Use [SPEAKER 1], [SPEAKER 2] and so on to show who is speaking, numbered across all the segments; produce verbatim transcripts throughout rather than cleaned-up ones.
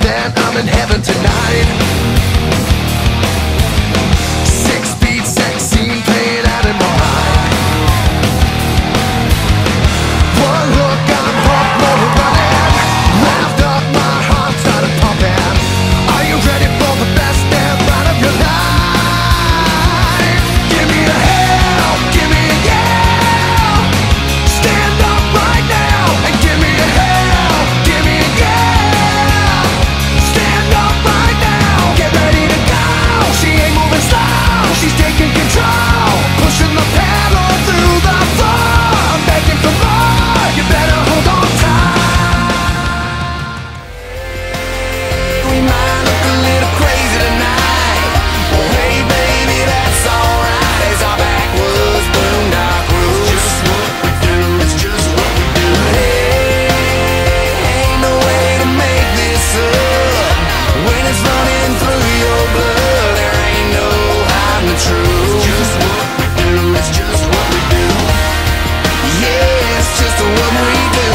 [SPEAKER 1] then I'm in heaven tonight. Six-beat sex scene playing out in my mind. One look, I'm hooked, more running. Laughed up, my heart started pumping. Are you ready for the best damn ride of your life? Give me a hell, give me a yeah. Stand up right now and give me a hell, give me a yeah. Stand up right now, get ready to go. She ain't moving slow, she's taking control, pushing the pedal through the floor. I'm begging for more, you better hold on tight. We might look a little crazy tonight. Well, hey baby, that's alright. It's our backwoods boondock roots. It's just what we do, it's just what we do. Hey, ain't no way to make this up. When it's running through your blood, there ain't no hiding the truth. It's just what we do, it's just what we do. Yeah, it's just what we do.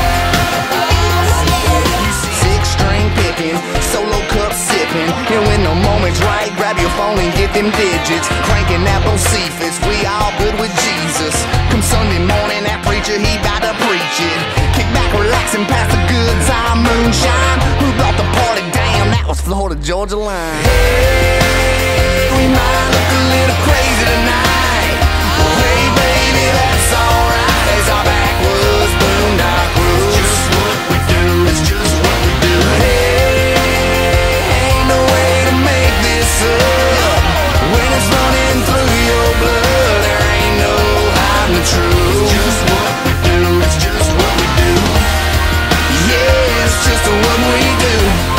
[SPEAKER 1] Six string picking, solo cup sipping, and when the moment's right, grab your phone and get them digits. Cranking that Bocephus, we all good with Jesus. Come Sunday morning, that preacher, he bout to preach it. Kick back, relax, and pass the good time moonshine. Who brought the party down? That was Florida Georgia Line. Hey, we might look a little crazy tonight. Well, hey baby, that's alright. It's our backwoods boondock roots. It's just what we do, it's just what we do. Hey, ain't no way to make this up. When it's running through your blood, there ain't no hiding the truth. It's just what we do, it's just what we do. Yeah, it's just what we do.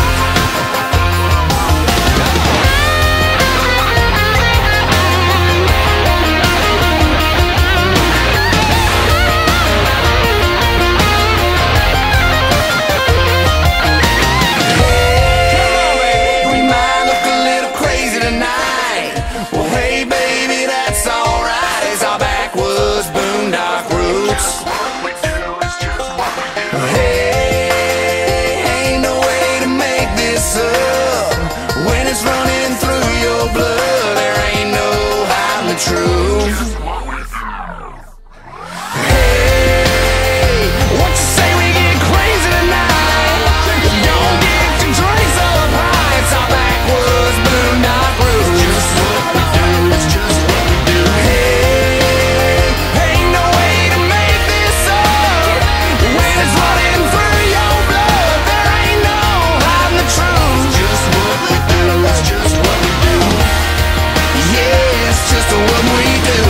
[SPEAKER 1] We might look a little crazy tonight. Well, hey baby, that's alright. It's our backwoods boondock roots. Hey, ain't no way to make this up. When it's running through your blood, there ain't no hiding the truth. Hey, what you say we get crazy tonight? Don't get your drinks up high. It's our backwoods boondock roots. It's just what we do, it's just what we do. Hey, ain't no way to make this up. When it's running through your blood, there ain't no hiding the truth. It's just what we do, it's just what we do. Yeah, it's just what we do.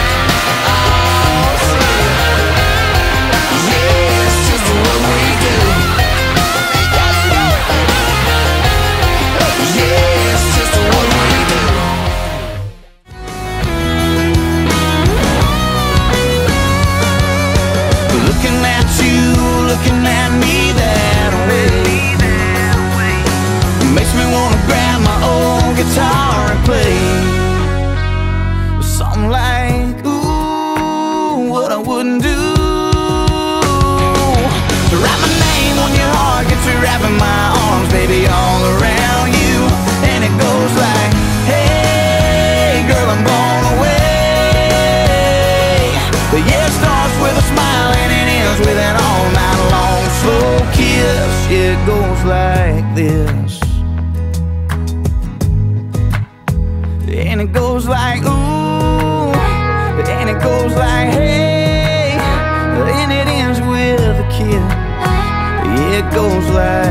[SPEAKER 1] Yeah, it's just what we do. Yeah, it's just what we do. Looking at you, looking at me that way, makes me wanna grab my old guitar and play something like, ooh, what I wouldn't do. To write my name on your heart, get to wrapping my arms, baby, all around you. And it goes like, hey, girl, I'm blown away. The year starts with a smile and it ends with an all-night long slow kiss. It goes like this. And it goes like, ooh, and it goes like, hey, and it ends with a kiss. It goes like